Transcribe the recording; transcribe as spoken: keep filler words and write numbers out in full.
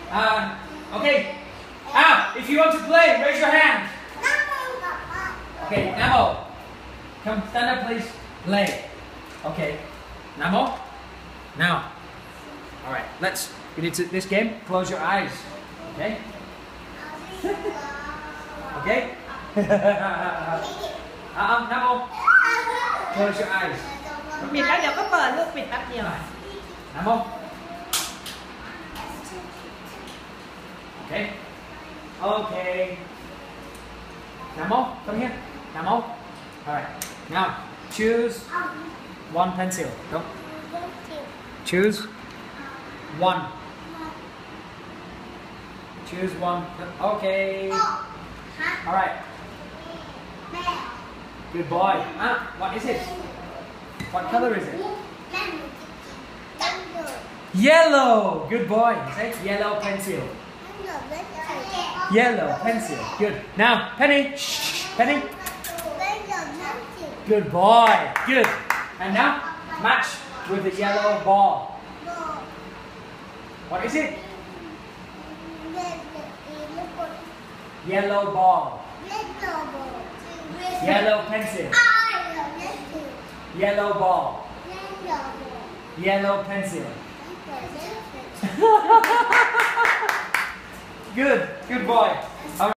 Uh, okay. Ah, if you want to play, raise your hand. Okay, Namo. Come stand up, please. Play. Okay. Namo. Now. All right. Let's get into this game. Close your eyes. Okay. Okay. uh, Namo. Close your eyes. ปิดแล้วเดี๋ยวก็เปิดลูกปิดแป๊บเดียว Namo. Okay. Okay. Namo, come here. Namo. All right. Now choose one pencil. Go. Choose one. Choose one. Okay. All right. Good boy. Ah, what is it? What color is it? Yellow. Good boy. Say yellow pencil. Yellow pencil. Good. Now, Penny. Shh. Penny. Good boy. Good. And now, match with the yellow ball. What is it? Yellow ball. Yellow pencil. Yellow ball. Yellow pencil. Good. Good boy.